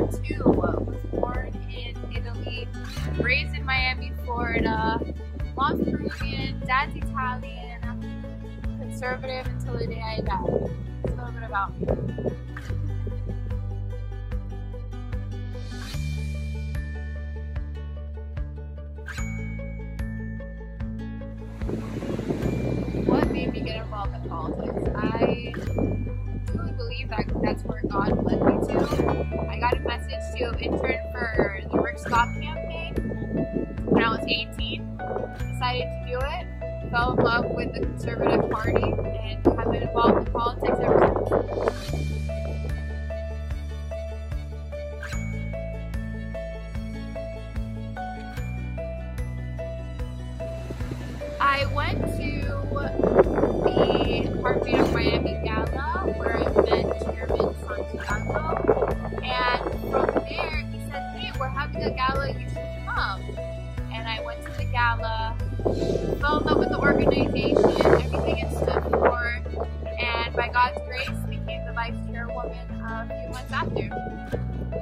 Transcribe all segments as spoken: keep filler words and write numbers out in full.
too. Was born in Italy, raised in Miami, Florida. Mom's Peruvian, dad's Italian. Conservative until the day I die. That's a little bit about me. What made me get involved in politics? I truly believe that that's where God led me to. I got a message to intern for the Rick Scott campaign when I was eighteen. Decided to do it. Fell in love with the Conservative Party and have been involved in politics ever since. I went to the Heartbeat of Miami Gala where I met Chairman Santiago, and from there he said, hey, we're having a gala, you should come. And I went to the gala, fell in love with the organization, everything it stood for, and by God's grace became the Vice-Chairwoman a few months after.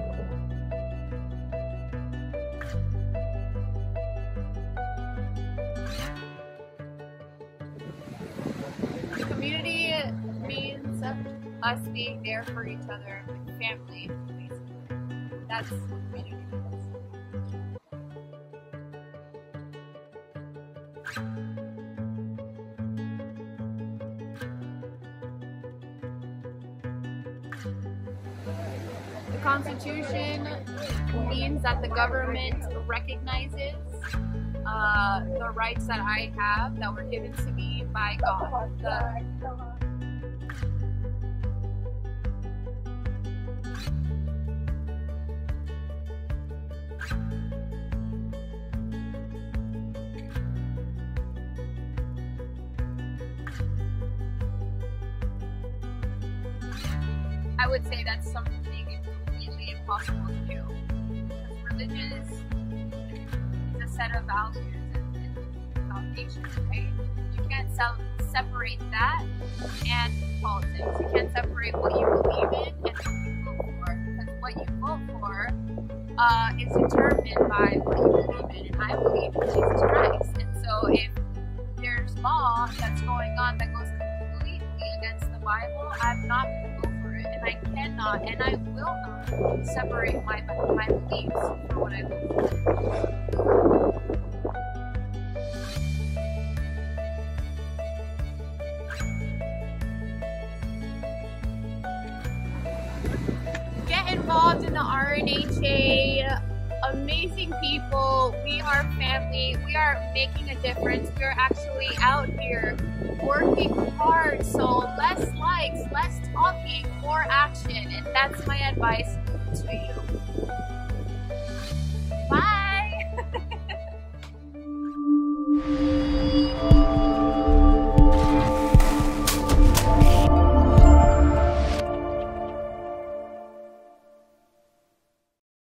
Community means us being there for each other, like family, basically. That's community. The Constitution means that the government recognizes uh, the rights that I have that were given to me by God. The, I would say that's something completely impossible to do, because religion is, is a set of values and, and foundations, right? You can't sell, separate that and politics. You can't separate what you believe in and what you vote for, because what you vote for uh, is determined by what you believe in, and I believe in Jesus Christ. And so if there's law that's going on that goes completely against the Bible, I'm not going to vote for it, and I cannot and I will not separate my, my beliefs from what I vote for. Get involved in the R N H A. Amazing people. We are family. We are making a difference. We are actually out here working hard. So less likes, less talking, more action. And that's my advice to you.